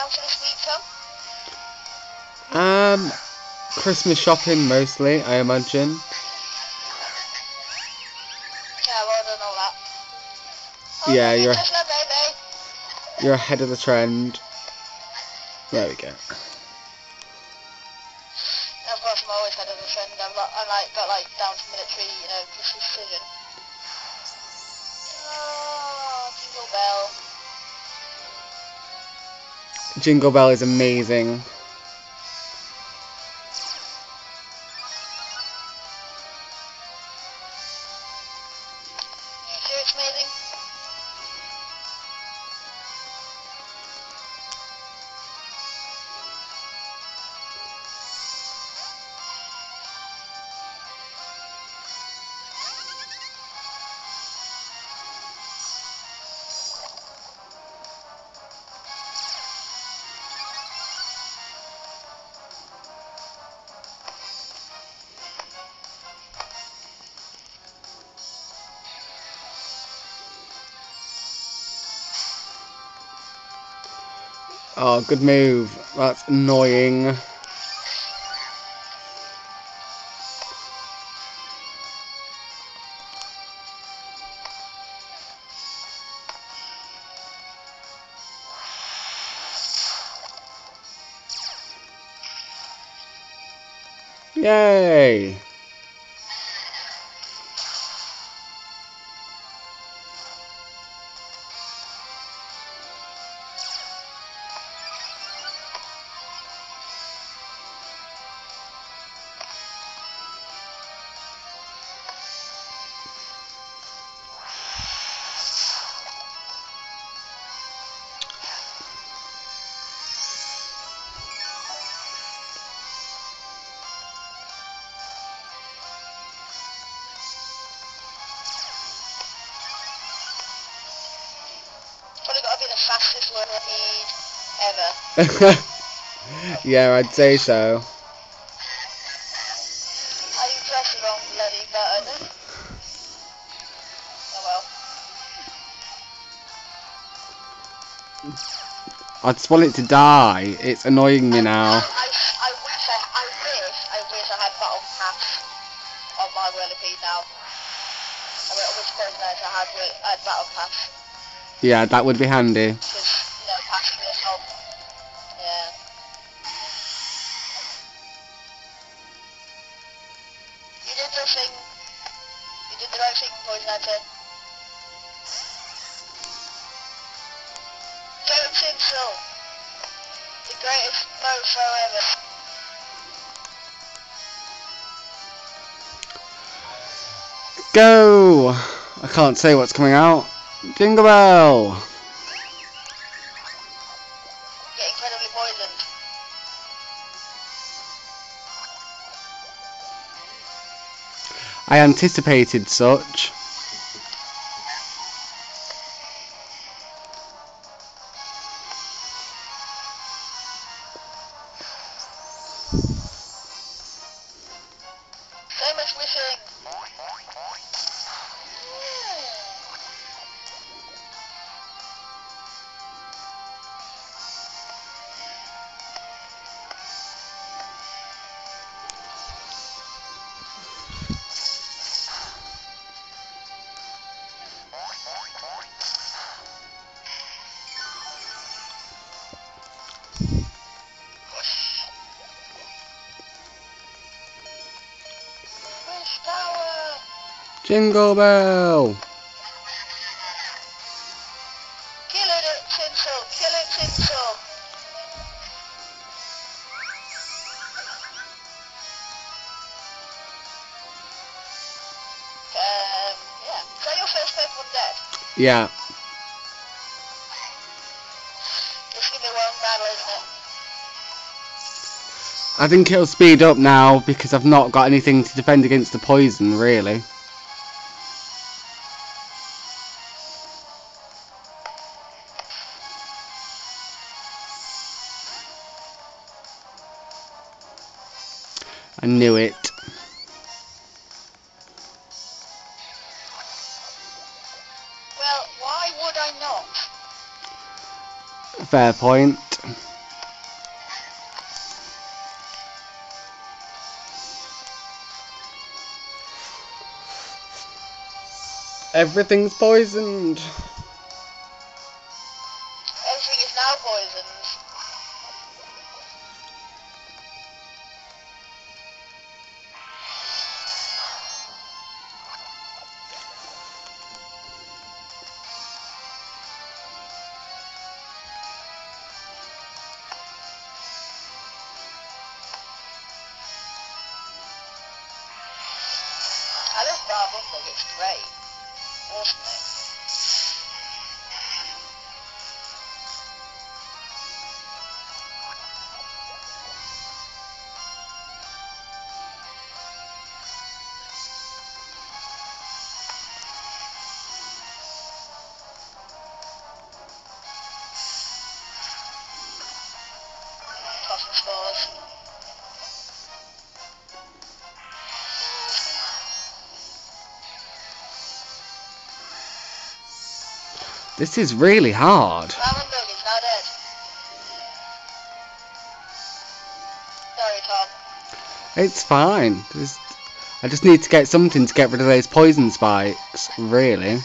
down for this week, Tom? Christmas shopping mostly, I imagine. Yeah, well done all that. Oh, Yeah, baby. you're ahead of the trend. There we go. Of course, I'm always ahead of the trend. Got down to military, precision. Oh, Jingle Bell. Jingle Bell is amazing. Sure it's amazing? Oh, good move. That's annoying. Yay! Probably got to be the fastest one ever. Yeah, I'd say so. I pressed the wrong bloody button. Oh well. I just want it to die. It's annoying me now. I wish I had battle pass on my Whirlipede now. I wish I had battle pass. Yeah, that would be handy. Because, passing this on. Yeah. You did the thing. You did the right thing, Poison Hunter. Go Tinsel. The greatest mofo ever. Go! I can't say what's coming out. Jingle Bell! Get incredibly poisoned. I anticipated such. So much wishing. Wish power. Jingle Bell! Kill it, Tinsel. Kill it, Tinsel. Yeah. Is that your first Pokemon dead? Yeah. It's gonna be a long battle, isn't it? I think it'll speed up now because I've not got anything to defend against the poison, really. I knew it. Well, why would I not? Fair point. Everything's poisoned. Everything is now poisoned. I love Bar Bundle, it's great. Awesome. Tossing spores. This is really hard. Lemon Bug is now dead. Sorry, Tom. It's fine. I just need to get something to get rid of those poison spikes, really.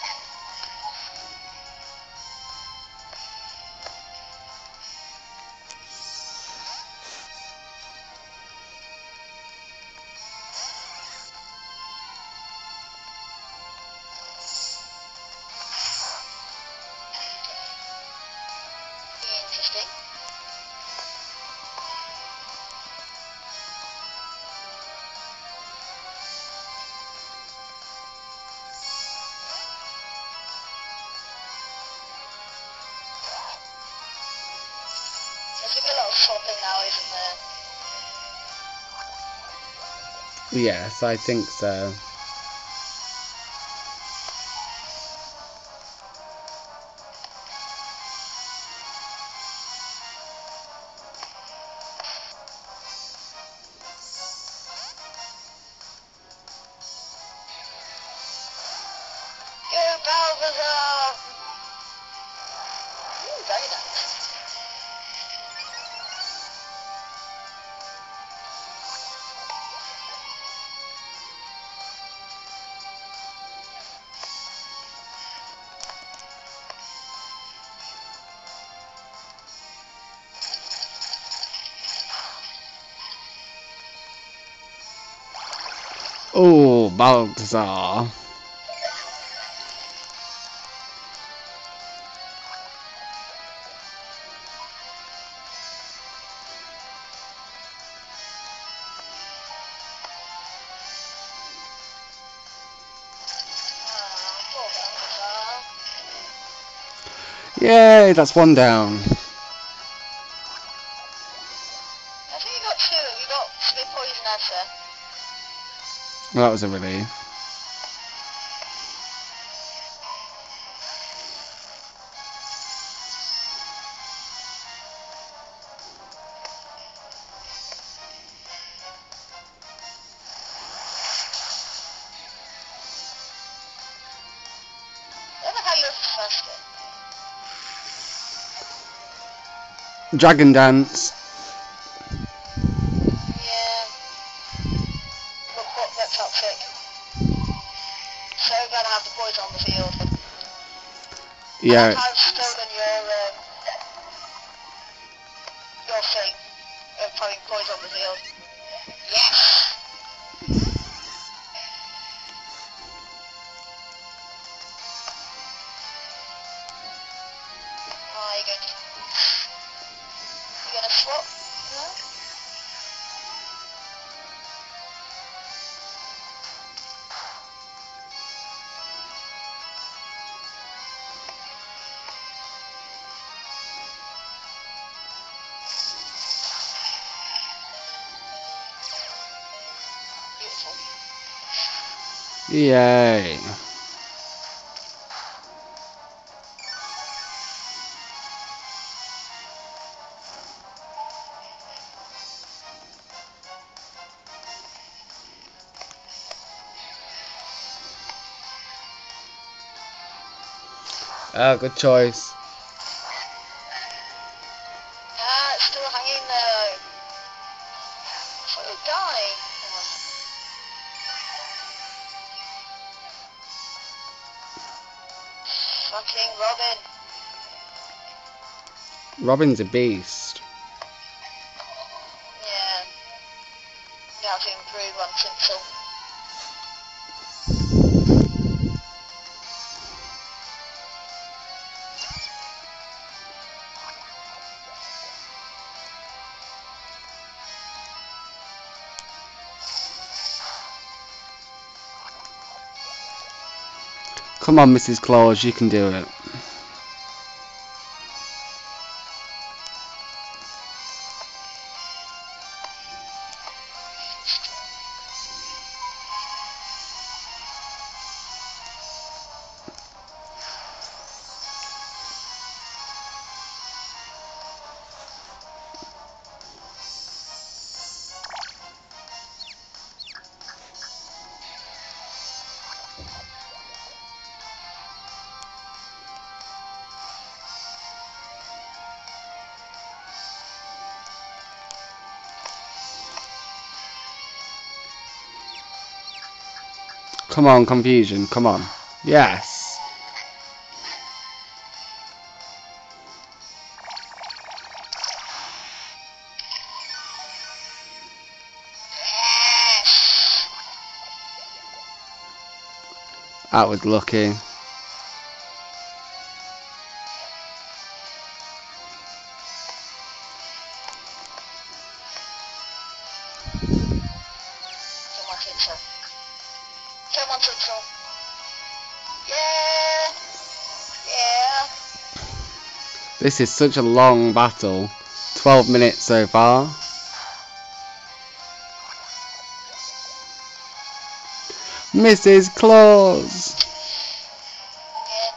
Interesting. There's going to be a lot of swapping now, isn't there? Yes, I think so. Go Balthazar! Ooh, very nice. Oh, Balthazar. Poor Balthazar. Yay, that's one down. I think you got two. You got Spit Poison Essa. Well, that was a relief. I don't know how you're Festive. Dragon Dance. Yeah. Look what that's toxic. So glad I have the poison on the field. Yeah. And I've stolen your thing of having poison on the field. Yes! Oh, you gonna swap? No? Beautiful. Yay. Good choice. It's still hanging there. Before you die. Fucking Robin. Robin's a beast. Yeah. You have to improve on Tinsel. Come on, Mrs. Claus, you can do it. Come on, confusion, come on. Yes. That was lucky. Come on, Tinsel. Come on, Tinsel. Yeah. Yeah. This is such a long battle. 12 minutes so far. Mrs. Claus! Yeah.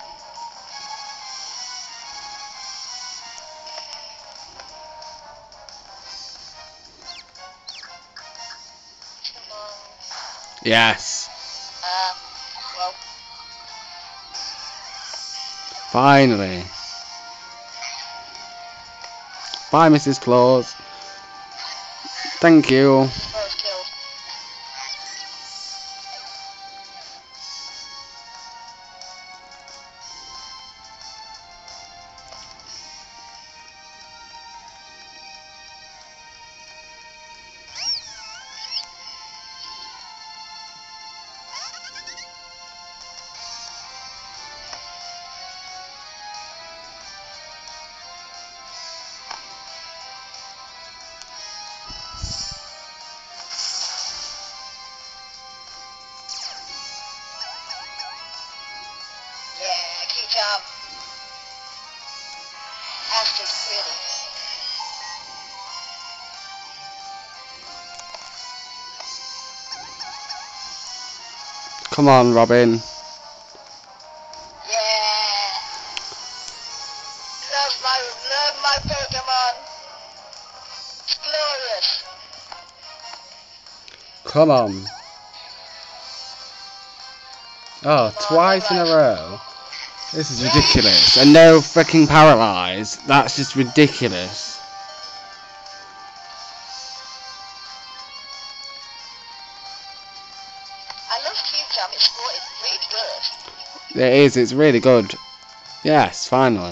Come on. Yes. Well. Finally. Bye, Mrs. Claus. Thank you. Claus killed. Yeah, good job. That's just pretty. Come on, Robin. Yeah. Love my Pokemon. It's glorious. Come on. Oh, twice in a row. This is ridiculous. And no freaking paralyze. That's just ridiculous. I love Q-Jam. It's really good. It is, it's really good. Yes, finally.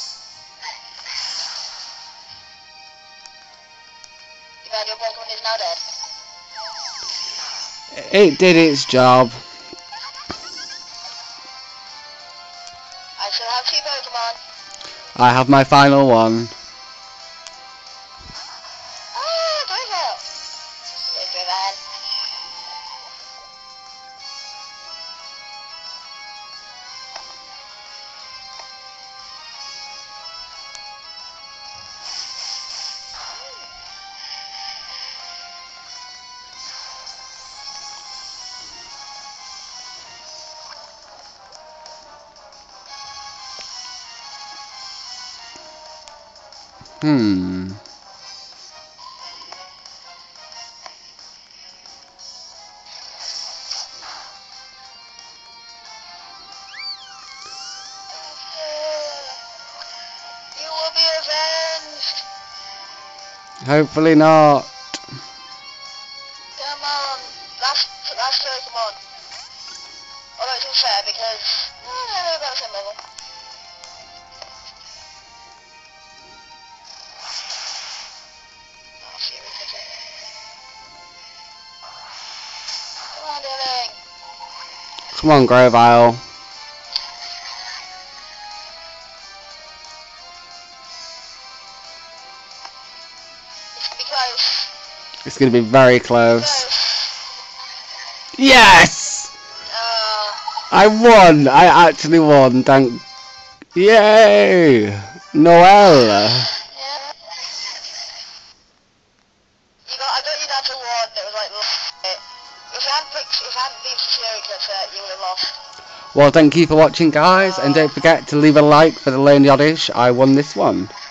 You glad your Pokemon is now dead? It did its job. I still have 2 Pokemon. I have my final one. Ah, go well. Go man. Hmm. You will be avenged. Hopefully not. Come on. Last Pokemon. Although it's unfair because... Oh, no, they're about the same level. Come on, Grovile. It's gonna be very close. Yes! I won! I actually won, thank... Yay! Noel! Yeah. I got you down to 1, it was like... If you hadn't been Fury, you would have lost. Well, thank you for watching, guys, and don't forget to leave a like for the Lonely Oddish. I won this one.